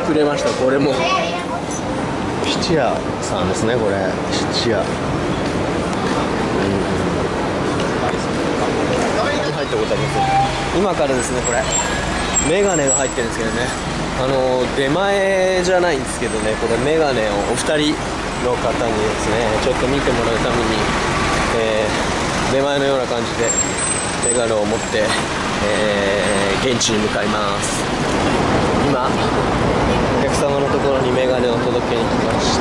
くれました。これも質屋さんですね。これ質屋、入ったことあります。今からですね、これメガネが入ってるんですけどね、出前じゃないんですけどね、これメガネをお二人の方にですねちょっと見てもらうために、出前のような感じでメガネを持って、現地に向かいます。今お客様のところにメガネを届けに来ました。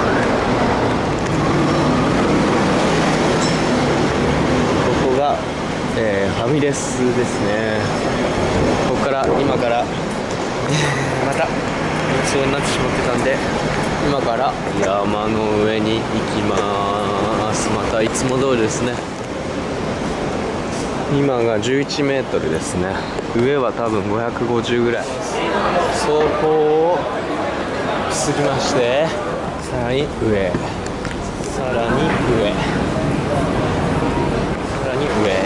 ここが、ファミレスですね。ここから今から、またそうになってしまってたんで、今から山の上に行きます。またいつも通りですね。今が11メートルですね。上は多分550ぐらい。そこを過ぎまして、さらに上、さらに上、さらに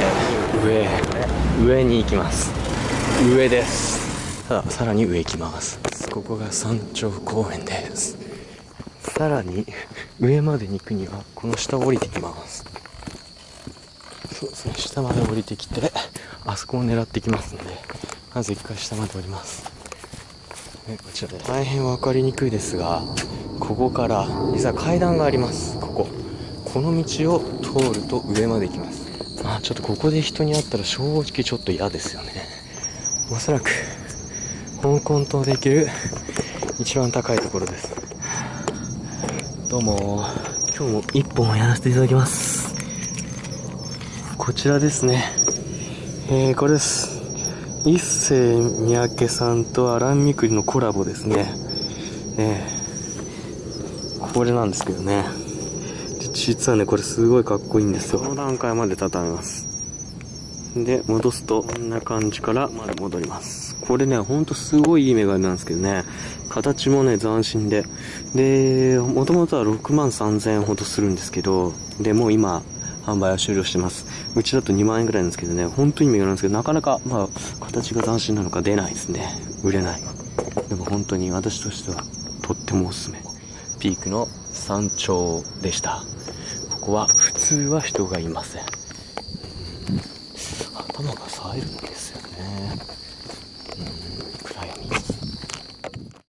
上に行きます。上です。さらに上行きます。ここが山頂公園です。さらに上までに行くにはこの下を降りてきます。そうですね、下まで降りてきてあそこを狙ってきますので、まず一回下まで降ります。こちらで大変分かりにくいですが、ここから実は階段があります。この道を通ると上まで行きます。ちょっとここで人に会ったら正直ちょっと嫌ですよね。おそらく香港島で行ける一番高いところです。どうも、今日も一本やらせていただきます。こちらですね。これです。一世三宅さんとアランミクリのコラボですね。これなんですけどね。実はね、これすごいかっこいいんですよ。この段階まで畳みます。で、戻すと、こんな感じからまだ戻ります。これね、ほんとすごいいいメガネなんですけどね。形もね、斬新で。で、もともとは63,000円ほどするんですけど、で、もう今、販売は終了してます。うちだと2万円ぐらいなんですけどね、本当にいいメガネなんですけど、なかなか、形が斬新なのか出ないですね。売れない。でも本当に私としては、とってもおすすめ。ピークの山頂でした。ここは普通は人がいません。頭が冴えるね。